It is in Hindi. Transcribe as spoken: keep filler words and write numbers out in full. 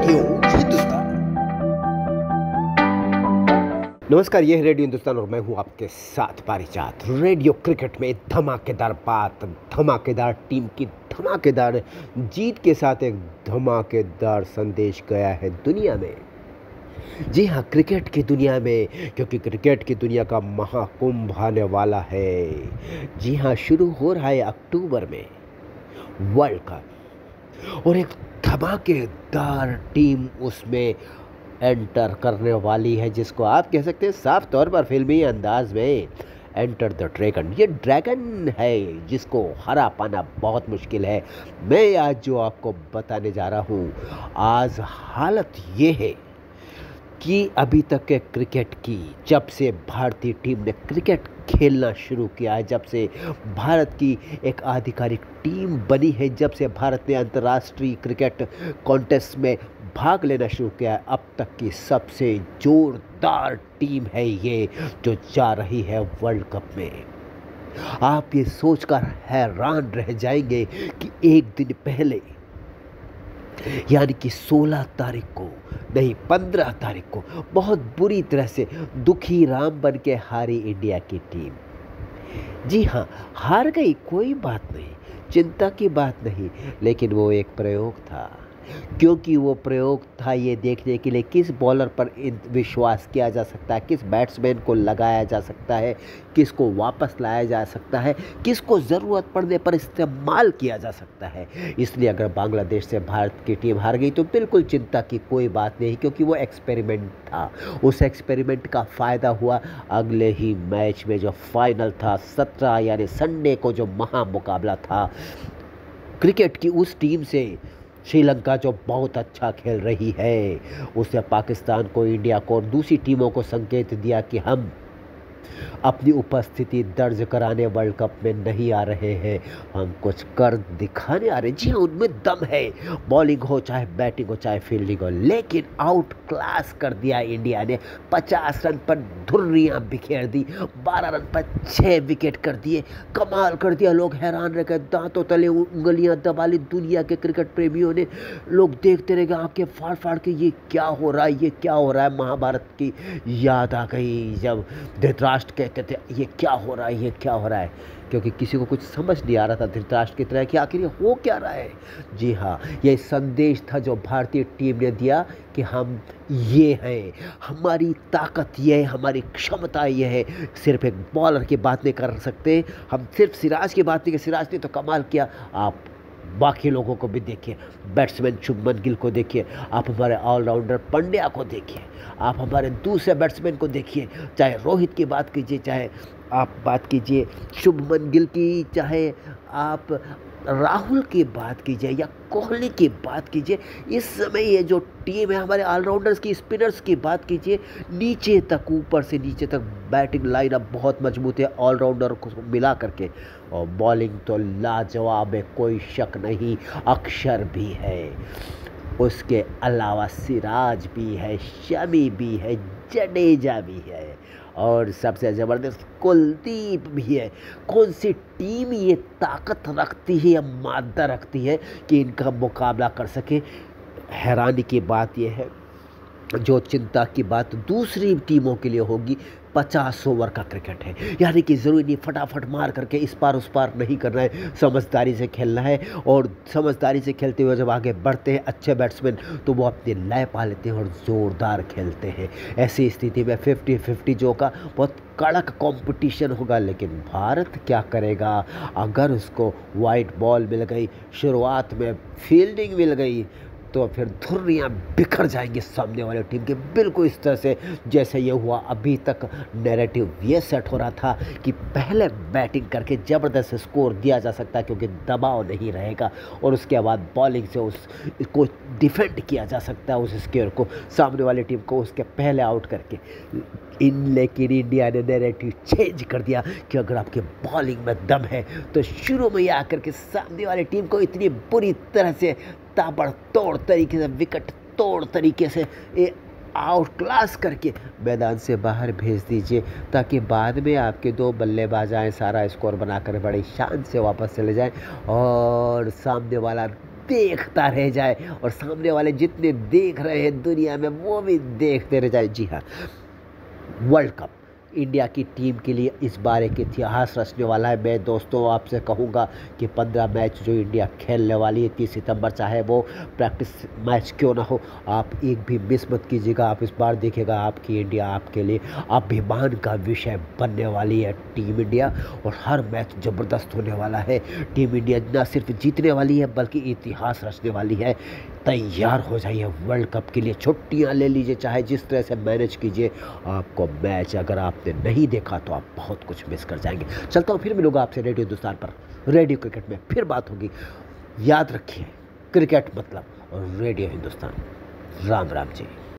रेडियो हिंदुस्तान। नमस्कार, यह है रेडियो हिंदुस्तान और मैं हूं आपके साथ पारिजात। रेडियो क्रिकेट में धमाकेदार बात, धमाकेदार टीम की धमाकेदार जीत के साथ एक धमाकेदार संदेश गया है दुनिया में। जी हाँ, क्रिकेट की दुनिया में, क्योंकि क्रिकेट की दुनिया का महाकुंभ आने वाला है। जी हाँ, शुरू हो रहा है अक्टूबर में वर्ल्ड कप और एक धमाकेदार टीम उसमें एंटर करने वाली है, जिसको आप कह सकते हैं साफ तौर पर फिल्मी अंदाज में एंटर द ड्रैगन। ये ड्रैगन है जिसको हरा पाना बहुत मुश्किल है। मैं आज जो आपको बताने जा रहा हूँ, आज हालत ये है कि अभी तक के क्रिकेट की, जब से भारतीय टीम ने क्रिकेट खेलना शुरू किया है, जब से भारत की एक आधिकारिक टीम बनी है, जब से भारत ने अंतर्राष्ट्रीय क्रिकेट कॉन्टेस्ट में भाग लेना शुरू किया है, अब तक की सबसे जोरदार टीम है ये जो जा रही है वर्ल्ड कप में। आप ये सोचकर हैरान रह जाएंगे कि एक दिन पहले, यानी कि सोलह तारीख को नहीं पंद्रह तारीख को बहुत बुरी तरह से दुखी राम बन के हारी इंडिया की टीम। जी हाँ, हार गई, कोई बात नहीं, चिंता की बात नहीं, लेकिन वो एक प्रयोग था। क्योंकि वो प्रयोग था ये देखने के लिए किस बॉलर पर विश्वास किया जा सकता है, किस बैट्समैन को लगाया जा सकता है, किसको वापस लाया जा सकता है, किसको ज़रूरत पड़ने पर इस्तेमाल किया जा सकता है। इसलिए अगर बांग्लादेश से भारत की टीम हार गई तो बिल्कुल चिंता की कोई बात नहीं, क्योंकि वो एक्सपेरिमेंट था। उस एक्सपेरिमेंट का फ़ायदा हुआ अगले ही मैच में, जो फाइनल था सत्रह यानी संडे को, जो महामुकाबला था क्रिकेट की उस टीम से। श्रीलंका जो बहुत अच्छा खेल रही है, उसने पाकिस्तान को, इंडिया को और दूसरी टीमों को संकेत दिया कि हम अपनी उपस्थिति दर्ज कराने वर्ल्ड कप में नहीं आ रहे हैं, हम कुछ कर दिखाने आ रहे हैं। जी हाँ, उनमें दम है, बॉलिंग हो चाहे बैटिंग हो चाहे फील्डिंग हो। लेकिन आउट क्लास कर दिया इंडिया ने। पचास रन पर धुर्रियाँ बिखेर दी, बारह रन पर छः विकेट कर दिए, कमाल कर दिया। लोग हैरान रह गए, दांतों तले उंगलियां दबा ली दुनिया के क्रिकेट प्रेमियों ने। लोग देखते रह गए आंखें फाड़ फाड़ के, ये क्या हो रहा है, ये क्या हो रहा है। महाभारत की याद आ गई, जब धृतराष्ट्र कहते थे ये क्या हो रहा है, ये क्या हो रहा है, क्योंकि किसी को कुछ समझ नहीं आ रहा था धृतराष्ट्र की तरह कि आखिर ये हो क्या रहा है। जी हाँ, ये संदेश था जो भारतीय टीम ने दिया कि हम ये हैं, हमारी ताकत ये है, हमारी क्षमता ये है। सिर्फ एक बॉलर की बात नहीं कर सकते हम, सिर्फ सिराज की बात नहीं कि सिराज ने तो कमाल किया। आप बाकी लोगों को भी देखिए, बैट्समैन शुभमन गिल को देखिए, आप हमारे ऑलराउंडर पंड्या को देखिए, आप हमारे दूसरे बैट्समैन को देखिए, चाहे रोहित की बात कीजिए, चाहे आप बात कीजिए शुभमन गिल की, चाहे आप राहुल की बात कीजिए या कोहली की बात कीजिए। इस समय ये जो टीम है, हमारे ऑलराउंडर्स की, स्पिनर्स की बात कीजिए, नीचे तक, ऊपर से नीचे तक बैटिंग लाइनअप बहुत मजबूत है ऑलराउंडर को मिला करके। और बॉलिंग तो लाजवाब है, कोई शक नहीं। अक्षर भी है, उसके अलावा सिराज भी है, शमी भी है, जडेजा भी है और सबसे ज़बरदस्त कुलदीप भी है। कौन सी टीम ये ताकत रखती है या मादा रखती है कि इनका मुकाबला कर सके। हैरानी की बात यह है, जो चिंता की बात दूसरी टीमों के लिए होगी, पचास ओवर का क्रिकेट है, यानी कि ज़रूरी नहीं फटाफट मार करके इस पार उस पार नहीं करना है, समझदारी से खेलना है। और समझदारी से खेलते हुए जब आगे बढ़ते हैं अच्छे बैट्समैन, तो वो अपनी लय पा लेते हैं और ज़ोरदार खेलते हैं। ऐसी स्थिति में फिफ्टी फिफ्टी जो का बहुत कड़क कंपटीशन होगा। लेकिन भारत क्या करेगा अगर उसको वाइट बॉल मिल गई, शुरुआत में फील्डिंग मिल गई, तो फिर धुर्रियाँ बिखर जाएंगी सामने वाले टीम के। बिल्कुल इस तरह से जैसे ये हुआ, अभी तक नैरेटिव ये सेट हो रहा था कि पहले बैटिंग करके ज़बरदस्त स्कोर दिया जा सकता है क्योंकि दबाव नहीं रहेगा, और उसके बाद बॉलिंग से उस को डिफेंड किया जा सकता है, उस स्कोर को, सामने वाली टीम को उसके पहले आउट करके। इन लेकिन इंडिया ने नैरेटिव चेंज कर दिया कि अगर आपके बॉलिंग में दम है तो शुरू में आकर के सामने वाली टीम को इतनी बुरी तरह से ताबड़तोड़ तरीके से, विकेट तोड़ तरीके से आउट क्लास करके मैदान से बाहर भेज दीजिए, ताकि बाद में आपके दो बल्लेबाज आएँ, सारा स्कोर बनाकर बड़ी शान से वापस चले जाएं और सामने वाला देखता रह जाए और सामने वाले जितने देख रहे हैं दुनिया में वो भी देखते रह जाए। जी हाँ, वर्ल्ड कप इंडिया की टीम के लिए इस बार एक इतिहास रचने वाला है। मैं दोस्तों आपसे कहूँगा कि पंद्रह मैच जो इंडिया खेलने वाली है तीस सितंबर, चाहे वो प्रैक्टिस मैच क्यों ना हो, आप एक भी मिस मत कीजिएगा। आप इस बार देखिएगा आपकी इंडिया आपके लिए अभिमान का विषय बनने वाली है टीम इंडिया, और हर मैच ज़बरदस्त होने वाला है। टीम इंडिया न सिर्फ जीतने वाली है बल्कि इतिहास रचने वाली है। तैयार हो जाइए वर्ल्ड कप के लिए, छुट्टियां ले लीजिए, चाहे जिस तरह से मैनेज कीजिए। आपको मैच अगर आपने नहीं देखा तो आप बहुत कुछ मिस कर जाएंगे। चलता हूँ, फिर मिलूंगा आपसे रेडियो हिंदुस्तान पर, रेडियो क्रिकेट में फिर बात होगी। याद रखिए क्रिकेट मतलब और रेडियो हिंदुस्तान। राम राम जी।